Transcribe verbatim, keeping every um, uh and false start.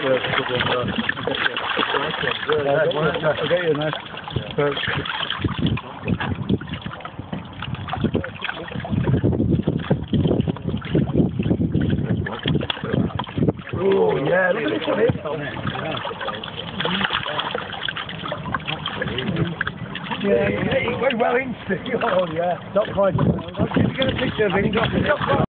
I'll get you a nice perch. Oh yeah, look at this one here. Yeah, yeah, he went well into it. Oh yeah, not quite. I'm going to get a picture of him.